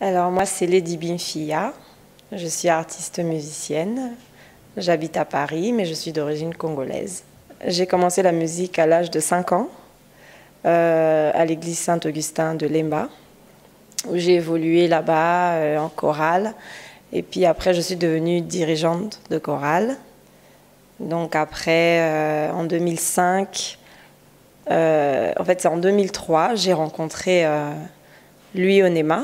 Alors moi c'est Lady Bimfia, je suis artiste musicienne, j'habite à Paris mais je suis d'origine congolaise. J'ai commencé la musique à l'âge de 5 ans à l'église Saint-Augustin de Lemba où j'ai évolué là-bas en chorale et puis après je suis devenue dirigeante de chorale. Donc après en 2005, en fait c'est en 2003 j'ai rencontré Louis Onema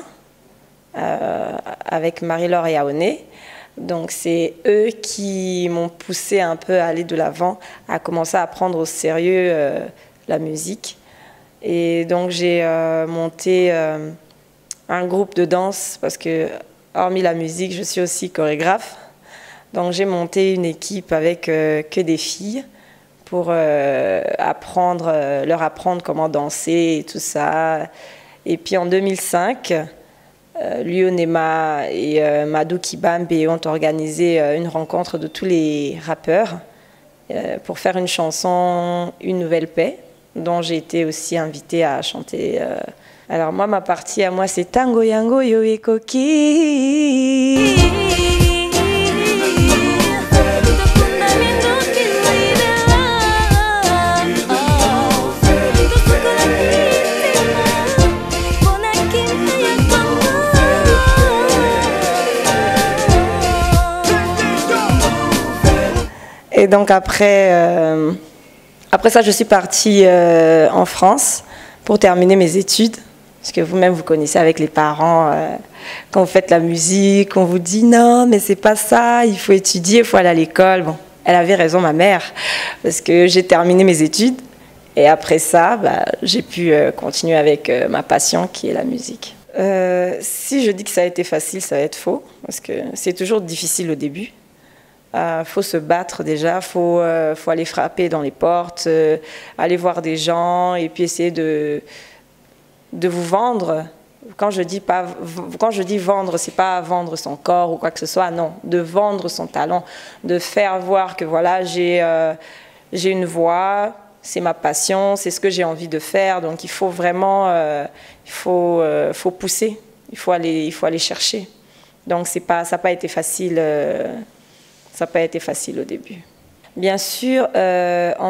avec Marie-Laure Yaoné. Donc c'est eux qui m'ont poussé un peu à aller de l'avant, à commencer à prendre au sérieux la musique. Et donc j'ai monté un groupe de danse parce que hormis la musique, je suis aussi chorégraphe. Donc j'ai monté une équipe avec que des filles pour leur apprendre comment danser et tout ça. Et puis en 2005, Louis Onema et Madou Kibambe ont organisé une rencontre de tous les rappeurs pour faire une chanson Une nouvelle paix, dont j'ai été aussi invitée à chanter. Alors moi, ma partie à moi, c'est Tango Yango Yo e Koki. Et donc après ça, je suis partie en France pour terminer mes études. Parce que vous-même, vous connaissez avec les parents, quand vous faites la musique, on vous dit non, mais c'est pas ça, il faut étudier, il faut aller à l'école. Bon, elle avait raison, ma mère, parce que j'ai terminé mes études. Et après ça, j'ai pu continuer avec ma passion qui est la musique. Si je dis que ça a été facile, ça va être faux, parce que c'est toujours difficile au début. Faut se battre déjà, faut aller frapper dans les portes, aller voir des gens et puis essayer de vous vendre. Quand je dis vendre, c'est pas vendre son corps ou quoi que ce soit, non, de vendre son talent, de faire voir que voilà, j'ai une voix, c'est ma passion, c'est ce que j'ai envie de faire, donc il faut vraiment, faut pousser, il faut aller chercher. Donc ça n'a pas été facile. Ça n'a pas été facile au début. Bien sûr, en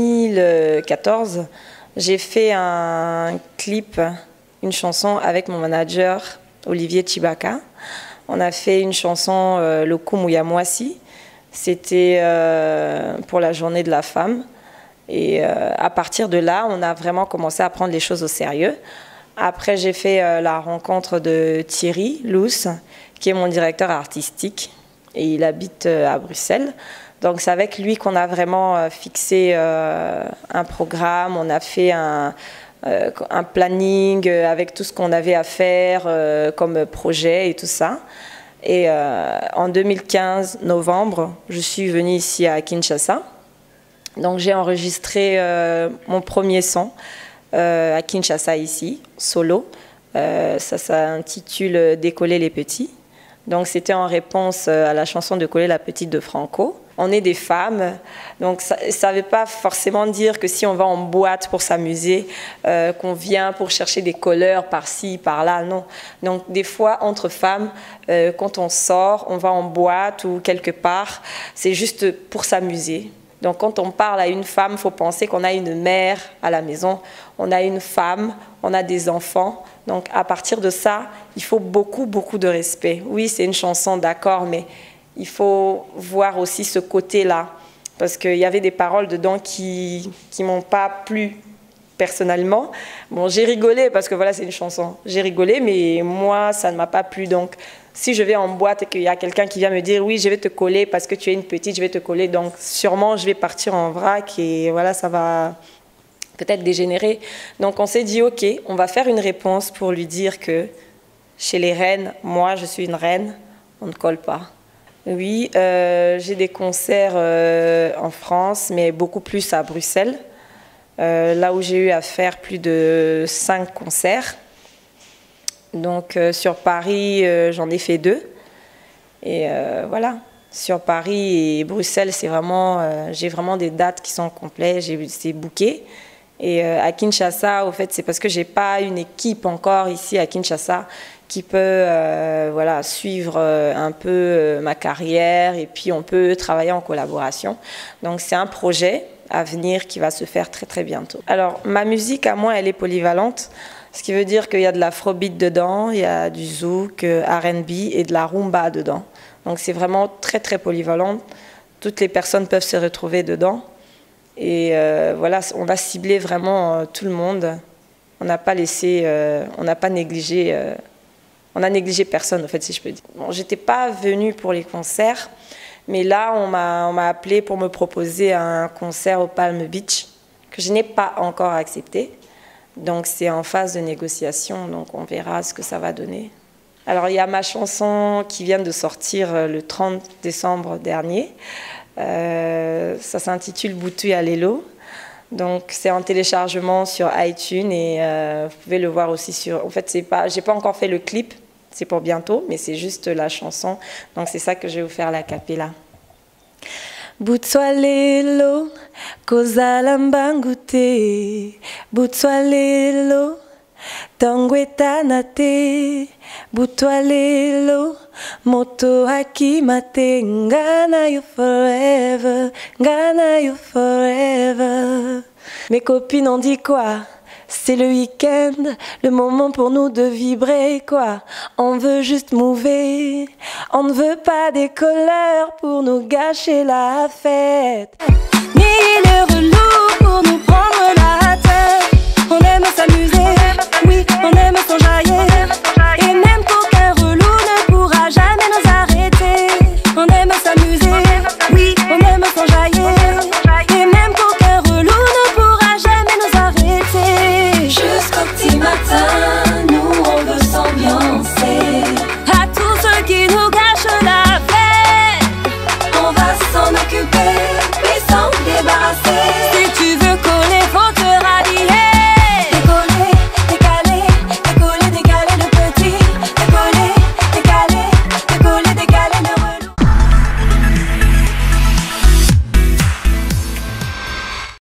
2014, j'ai fait un clip, une chanson avec mon manager Olivier Chibaka. On a fait une chanson Lokumu ya Mwasi. C'était pour la journée de la femme. Et à partir de là, on a vraiment commencé à prendre les choses au sérieux. Après, j'ai fait la rencontre de Thierry Luce, qui est mon directeur artistique. Et il habite à Bruxelles. Donc c'est avec lui qu'on a vraiment fixé un programme, on a fait un planning avec tout ce qu'on avait à faire comme projet et tout ça. Et en 2015, novembre, je suis venue ici à Kinshasa. Donc j'ai enregistré mon premier son à Kinshasa ici, solo. Ça s'intitule « Décoller les petits ». Donc c'était en réponse à la chanson de Coller la petite de Franco. On est des femmes, donc ça ne veut pas forcément dire que si on va en boîte pour s'amuser, qu'on vient pour chercher des colleurs par-ci, par-là, non. Donc des fois, entre femmes, quand on sort, on va en boîte ou quelque part, c'est juste pour s'amuser. Donc quand on parle à une femme, il faut penser qu'on a une mère à la maison, on a une femme, on a des enfants. Donc à partir de ça, il faut beaucoup, beaucoup de respect. Oui, c'est une chanson, d'accord, mais il faut voir aussi ce côté-là. Parce qu'il y avait des paroles dedans qui ne m'ont pas plu personnellement. Bon, j'ai rigolé parce que voilà, c'est une chanson. J'ai rigolé, mais moi, ça ne m'a pas plu. Donc si je vais en boîte et qu'il y a quelqu'un qui vient me dire « oui, je vais te coller parce que tu es une petite, je vais te coller », donc sûrement je vais partir en vrac et voilà, ça va peut-être dégénérer. Donc on s'est dit « ok, on va faire une réponse pour lui dire que chez les reines, moi je suis une reine, on ne colle pas ». Oui, j'ai des concerts en France, mais beaucoup plus à Bruxelles, là où j'ai eu à faire plus de 5 concerts. Donc sur Paris, j'en ai fait 2. Et voilà, sur Paris et Bruxelles, c'est vraiment, j'ai vraiment des dates qui sont complètes, c'est booké. Et à Kinshasa, au fait, c'est parce que j'ai pas une équipe encore ici à Kinshasa qui peut voilà, suivre un peu ma carrière et puis on peut travailler en collaboration. Donc c'est un projet à venir qui va se faire très très bientôt. Alors ma musique à moi, elle est polyvalente, ce qui veut dire qu'il y a de l'afrobeat dedans, il y a du zouk, R&B et de la rumba dedans. Donc c'est vraiment très très polyvalent. Toutes les personnes peuvent se retrouver dedans. Et voilà, on a ciblé vraiment tout le monde. On n'a pas laissé, on n'a pas négligé, on a négligé personne en fait, si je peux dire. Bon, j'étais pas venue pour les concerts, mais là on m'a appelé pour me proposer un concert au Palm Beach que je n'ai pas encore accepté. Donc c'est en phase de négociation, donc on verra ce que ça va donner. Alors il y a ma chanson qui vient de sortir le 30 décembre dernier. Ça s'intitule Boutou Alelo. Donc c'est en téléchargement sur iTunes et vous pouvez le voir aussi sur... En fait, j'ai pas encore fait le clip, c'est pour bientôt, mais c'est juste la chanson. Donc c'est ça que je vais vous faire la cappella. Boutou Alelo, kozala mbangute. Boutou Alelo, tangwetana te. Boutou Alelo, moto hakimate. Ngana you forever, ngana you forever. Mes copines ont dit quoi? C'est le week-end, le moment pour nous de vibrer, quoi. On veut juste mouver, on ne veut pas des colères pour nous gâcher la fête.